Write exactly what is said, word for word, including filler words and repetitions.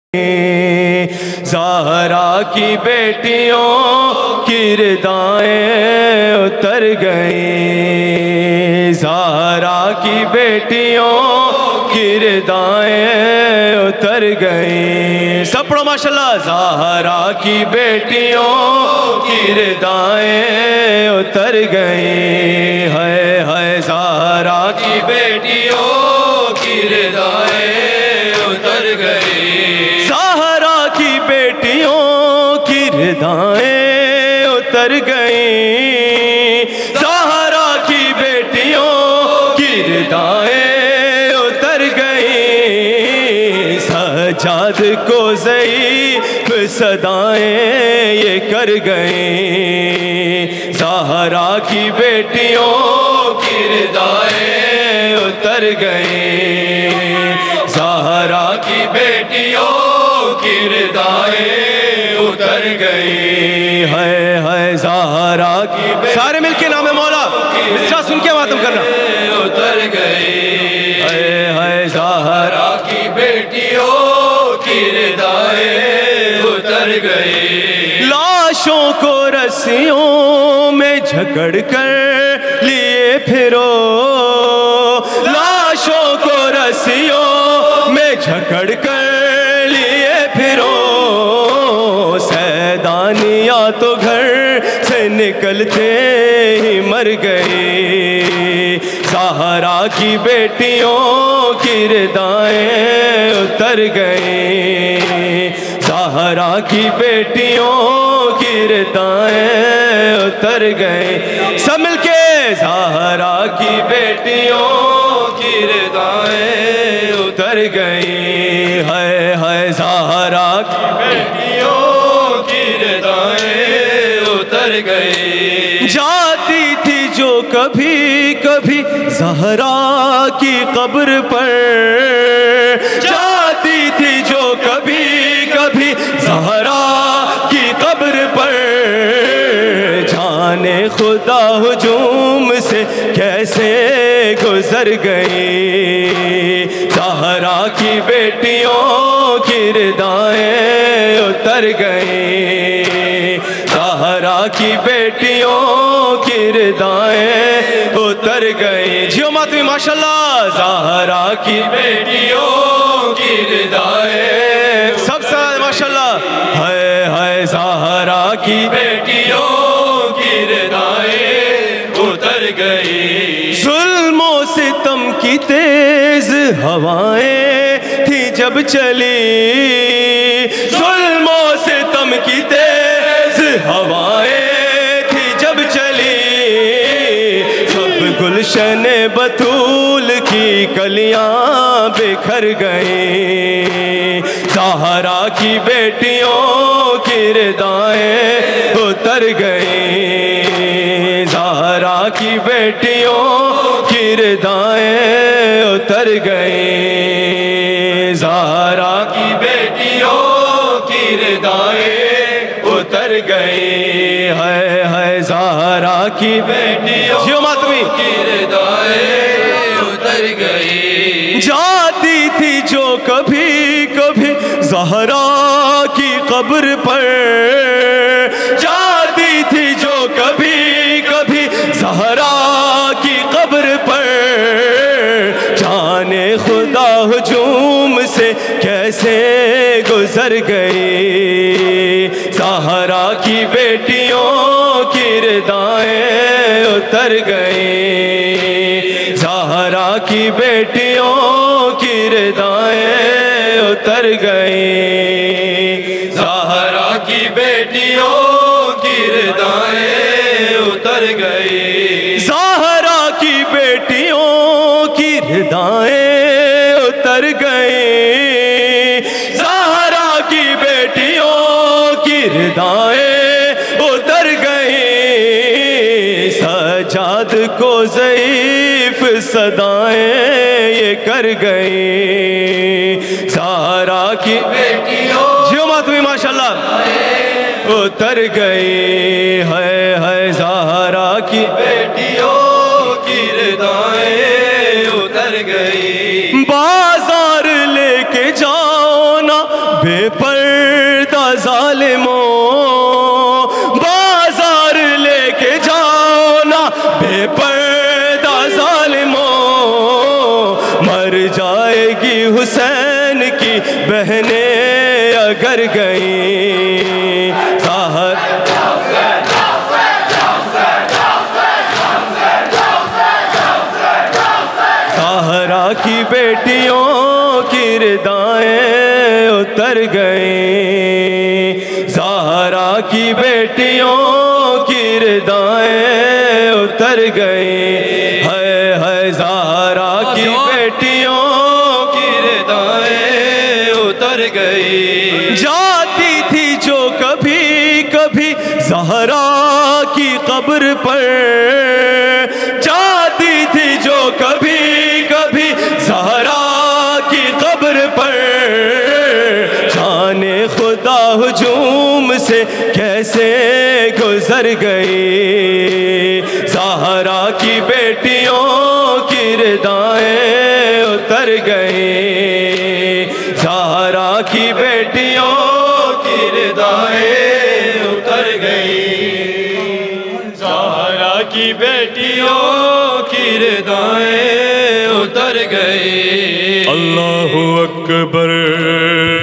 زہرا کی بیٹیوں کی ردائیں اتر گئیں، زہرا کی بیٹیوں کی ردائیں اتر گئیں۔ سب پڑھو ماشاءاللہ۔ زہرا کی بیٹیوں کی ردائیں اتر گئیں، ہائے ہائے زہرا کی بیٹیوں کی ردائیں اتر گئیں، زہرا کی بیٹیوں کی ردائیں اتر گئیں، زہرا کی بیٹیوں کی ردائیں اتر گئیں۔ سجاد کو ضعیف صدائیں یہ کر گئیں، زہرا کی بیٹیوں کی ردائیں اتر گئیں، زہرا کی بیٹیوں کی ردائیں اتر گئی، ہائے ہائے زہرا کی بیٹیوں سارے مل کے نام مولا مصرع سن کے ماتم کرنا اتر گئی، ہائے ہائے زہرا کی بیٹیوں کی ردائیں اتر گئی۔ لاشوں کو رسیوں میں جھکڑ کر لیے پھرو، لاشوں کو رسیوں میں جھکڑ کر لیے پھرو، سیدانیاں تو گھر سے نکلتے ہی مر گئی، زہرا کی بیٹیوں کی ردائیں اتر گئیں، زہرا کی بیٹیوں کی ردائیں اتر گئیں۔ سب مل کے زہرا کی بیٹیوں کی ردائیں اتر گئیں، ہائے ہائے زہرا کی بیٹیوں کی ردائیں اتر گئیں۔ جاتی تھی جو کبھی کبھی زہرا کی قبر پر، جاتی تھی جو کبھی کبھی زہرا کی قبر پر، جانے خدا ہجوم سے کیسے گزر گئی، زہرا کی بیٹیوں کی ردائیں اتر گئیں، زہرا کی بیٹیوں کی ردائیں اتر گئیں۔ جیو ماتمی ماشاءاللہ۔ زہرا کی بیٹیوں کی ردائیں سب سے ماشاءاللہ، ہائے ہائے زہرا کی بیٹیوں کی ردائیں اتر گئی۔ ظلم و ستم کی تیز ہوائیں تھی جب چلی، ظلم و ستم کی تیز ہوائیں تھی جب چلی، سب گلشن بطول کی کلیاں بکھر گئیں، زہرا کی بیٹیوں کی ردائیں اتر گئیں، زہرا کی بیٹیوں کی ردائیں اتر گئیں، زہرا کی بیٹیوں کی ردائیں اتر گئیں، ہائے ہائے زہرا کی بیٹیوں جیو ماتمی کی ردائیں اتر گئیں۔ جاتی تھی جو کبھی کبھی زہرا کی قبر پر، جاتی تھی جو کبھی کبھی زہرا کی قبر پر، جانے خدا ہجوم سے کیسے گزر گئی، زہرا کی بیٹیوں کی ردائیں اتر گئیں، زہرا کی بیٹیوں کی ردائیں اتر گئیں، زہرا کی بیٹیوں کی ردائیں اتر گئیں، زہرا کی بیٹیوں کی ردائیں اتر گئیں، زہرا کی بیٹیوں کی ردائیں اتر گئیں، سجاد کو ضعیف صدائیں یہ کر گئیں، زہرا کی بیٹیوں جیو ماتمی ماشاءاللہ اتر گئی، ہائے ہائے زہرا کی بیٹیوں کی ردائیں اتر گئی۔ بازار لے کے جاؤ نا بے بے پردہ ظالموں بازار لے کے جاؤ نا، بے پردہ ظالموں مر جائے گی حسین کی بہنیں اگر گئیں ظاہر زہرا کی بیٹیوں کی ردائیں اتر گئیں، زہرا کی بیٹیوں کی ردائیں اتر گئیں، ہے ہے زہرا کی بیٹیوں کی ردائیں اتر گئی، جاتی تھی جو کبھی کبھی زہرا کی قبر پر، جاتی تھی جو کبھی کبھی زہرا کی قبر پر، جانے خدا ہجوم سے کیسے گزر گئی، زہرا کی بیٹیوں کی ردائیں اتر گئیں، زہرا کی بیٹیوں کی ردائیں اتر گئیں، زہرا کی بیٹیوں کی ردائیں اتر گئی۔ اللہ اکبر۔